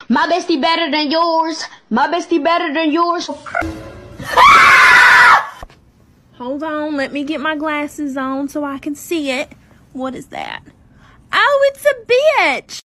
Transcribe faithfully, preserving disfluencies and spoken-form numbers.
My bestie better than yours. My bestie better than yours. Hold on, let me get my glasses on so I can see it. What is that? Oh, it's a bitch!